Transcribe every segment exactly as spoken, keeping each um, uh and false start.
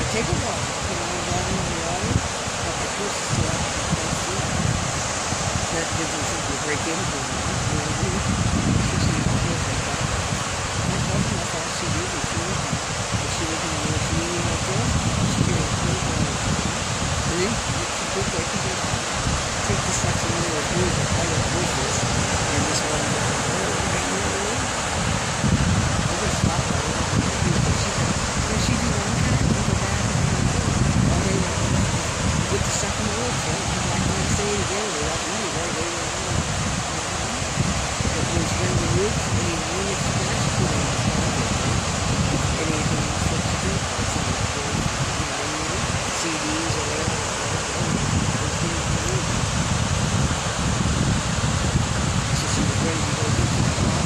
take a walk. You know, driving on the water, but the coast is still out. That's it. That doesn't seem to break into it. You know what I mean? She's not feels like that. I told her that's all she did is she was if she was in a little community like this, she could have played all the time. Really? She could they could just take the stuff from under her food and hide her bushes and just run down the road. You know what I mean? I just stopped her. But she could, you know, she'd do one time and go back and come and do all day long. With the stuff in the woods, right? Come back and stay together without me, right? They were all, it was when the roof, I mean, when it's scratch put on the property, anything else that you do, it's on the floor, you know what I mean? C Ds or whatever, those things in the roof. So she was ready to go get to the top.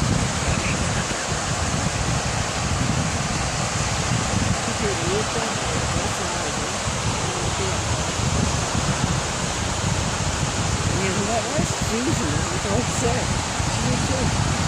Took her to the roof up, that's all I did. You know who that was? Susan, that's all I said. She was too.